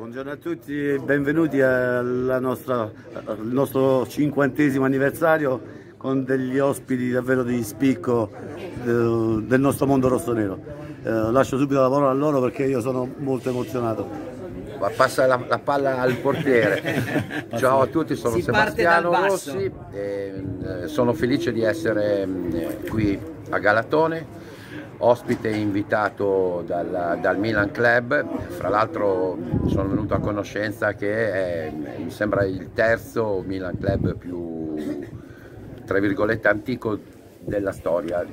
Buongiorno a tutti e benvenuti al nostro 50° anniversario con degli ospiti davvero di spicco del nostro mondo rossonero. Lascio subito la parola a loro perché io sono molto emozionato. Passa la palla al portiere. Ciao a tutti, sono Sebastiano Rossi e sono felice di essere qui a Galatone, ospite invitato dal Milan Club. Fra l'altro sono venuto a conoscenza che mi sembra il terzo Milan Club più, tra virgolette, antico della storia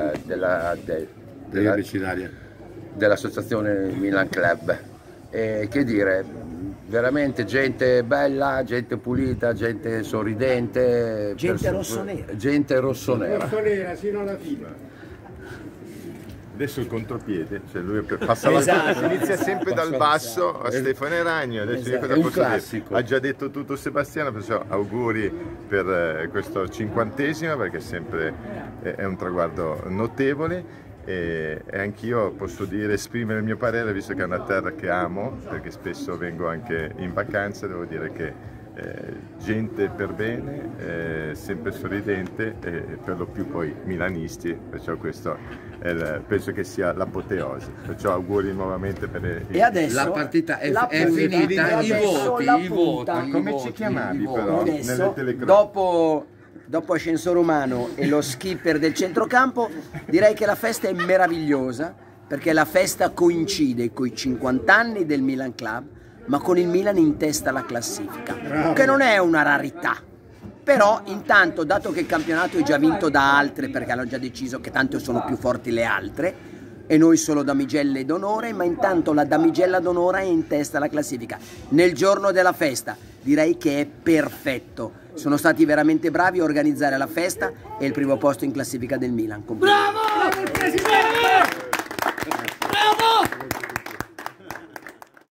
dell'associazione Milan Club. E che dire, veramente gente bella, gente pulita, gente sorridente, gente rossonera. Gente rossonera. Rossonera sino alla fine. Adesso il contropiede, cioè lui passa la esatto. inizia sempre dal basso a Stefano Ragno, adesso io cosa posso dire? Ha già detto tutto Sebastiano, perciò auguri per questo 50°, perché sempre è un traguardo notevole. E anch'io posso dire, esprimere il mio parere, visto che è una terra che amo, perché spesso vengo anche in vacanza. Devo dire che gente per bene, sempre sorridente, e per lo più poi milanisti, perciò questo penso che sia l'apoteosi, perciò auguri nuovamente per e adesso la partita è finita, i voti. Come ci chiamavi però nelle telecronache? Dopo Ascensore Umano e lo skipper del centrocampo, direi che la festa è meravigliosa, perché la festa coincide con i 50 anni del Milan Club, ma con il Milan in testa alla classifica, che non è una rarità. Però intanto, dato che il campionato è già vinto da altre, perché hanno già deciso che tanto sono più forti le altre, e noi solo damigelle d'onore, ma intanto la damigella d'onore è in testa alla classifica. Nel giorno della festa direi che è perfetto. Sono stati veramente bravi a organizzare la festa e il primo posto in classifica del Milan. Bravo! Bravo il presidente! Bravo!